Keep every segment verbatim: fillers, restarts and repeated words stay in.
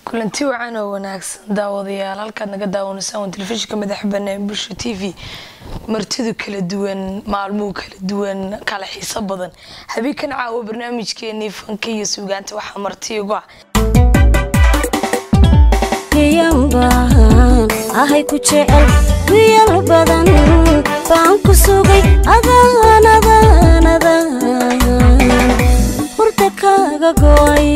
kulanti wacan oo wanaagsan daawadayaal halkaad naga daawanaysan telefishinka madaxbanaan bulsho T V martidu kala duwan maalmo kala duwan kala xiiso badan habeenkan caawa barnaamijkeeni fanka iyo suugaanta waxa marti ugu ah yamba ahay ku jecel wiyal badan baan ku sugay adaan adaan adaan hurta kaaga gooy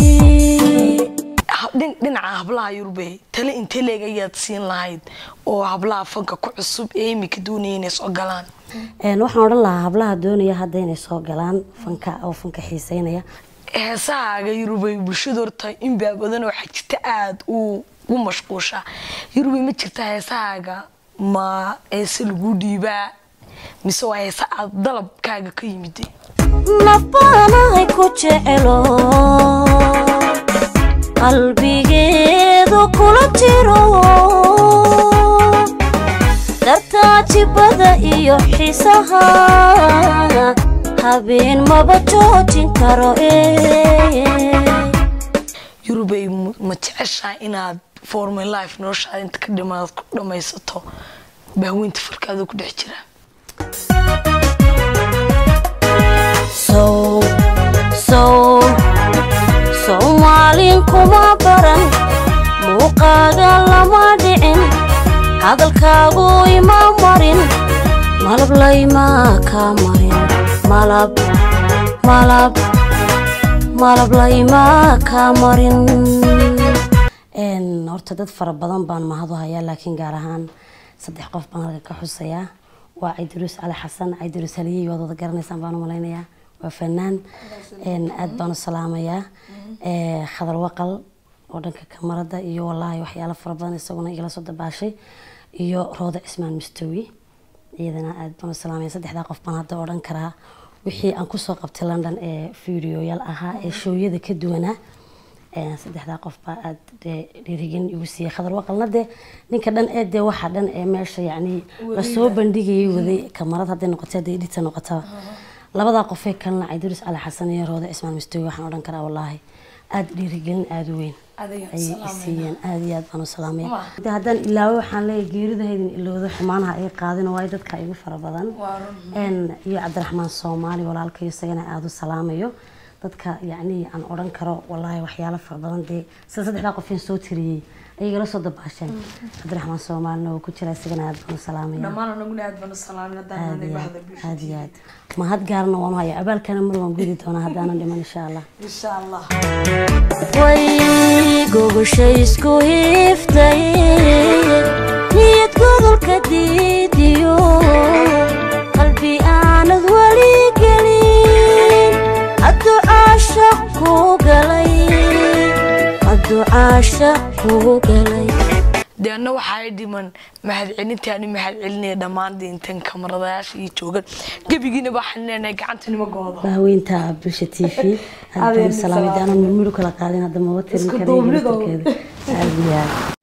dhinaca hablaha Yurubay tale inta leegayaad siin lahayd oo hablaha fanka ku cusub ee imika doonayeen soo galaan een waxaan oran lahaa hablaha doonaya hadda inay soo galaan fanka oo fanka xiiseynaya heesaaga Yurubay bulshada horta in badan oo xajita aad u u mashquusha Yurubay ma jirta heesaaga ma eesal lagu dhiibaa mise waa heesa aad dalabkaaga ka yimid nabanahay ku jecelo qalbigeedu kula jiro dartaajibada iyo xiisaha habeen maba joojin karo Yurubay ma jeceshaa inaad formal life noloshaada inta ka dhimaad ku dhamaysato baaweynta farkaada ku dhex jira so so Soomaalin kuma baran muuqaaga lama dhicin hadalkaagu ima marin malab layma ka marin malab malab malab layma ka marin een horta dad fara badan baan mahadu hayaa laakiin gaar ahaan saddex qof baan halka ka xusayaa waa Idris Ali Xasan Idris Ali wada garanaysan baan u maleynayaa waa fanaan een aad baan u salaamayaa ee khadar waqal oo dhanka kamarada iyo wallahi waxyaalo fara badan isaguna igala soo dabaashay iyo Rooda Ismaan Mistowi iyadana aad baan u salaamayaa saddexda qof baan hadda oran karaa wixii aan ku soo qabtay London ee video-yal ahaa ee showyada ka duwana ee saddexda qof baa aad dhirigan igu siiyay khadar waqalna de ninka dhan ee de waxa dhan ee meesha yaani la soo bandhigay waday kamarada hadda noqotay edit noqotay labada qof ee kan Idris Ali Xasan iyo Rooda Ismaan Mistowi waxaan oran karaa wallahi aad dhirigan aad weyn ay siiyeen aad iyo aad baan u salaamay haddaan ilaawo waxaan leeyahay geeridahaydin ilowda xumaanaha ay qaadin way dadka igu fara badan een iyo Cabdiraxmaan Soomaali walaalkay isagana aad u salaamayo dadka yaani aan oran karo wallahi waxyaalo fara badan de saddexda qof in soo tiriyay ayaga la soo dabaashan Cabdiraxmaan Soomaali oo ku jira isagana aad baan u salaamay dhamaan anaguna aad baan u salaamay hadaan bahda bulshada aad iyo aad ma had gaarna waan hayaa abaalkana mar waan gudi doonaa hadaan dhiman insha Allah insha Allah way gogoshay isku hiftay niyad godolka diidiyo qalbi aanad wali gelin addu caashaq ku galay addu caashaq ku galay deena waxay dhiman mahad celintaani mahad celinay dhamaan intan kamaradayaasha iyo joogan gabigiina waxaan leenahay gacantanima goodo baaweynta bulsho T V hadda salaamidana mid kala qaadin hadda ma watirin kareeyay